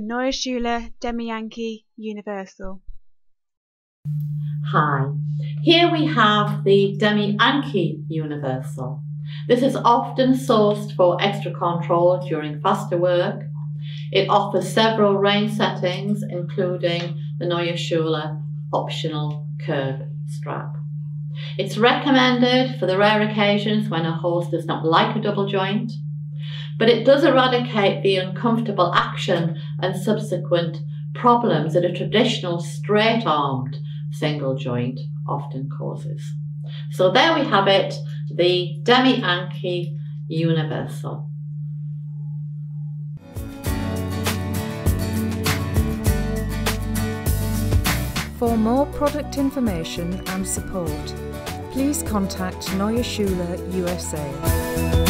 Neue Schule Demi-Anky Universal. Hi, here we have the Demi-Anky Universal. This is often sourced for extra control during faster work. It offers several range settings, including the Neue Schule optional curb strap. It's recommended for the rare occasions when a horse does not like a double joint, but it does eradicate the uncomfortable action and subsequent problems that a traditional straight-armed single joint often causes. So there we have it, the Demi-Anky Universal. For more product information and support, please contact Neue Schule USA.